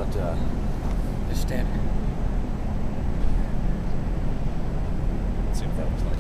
but just stand here. Let's see if that was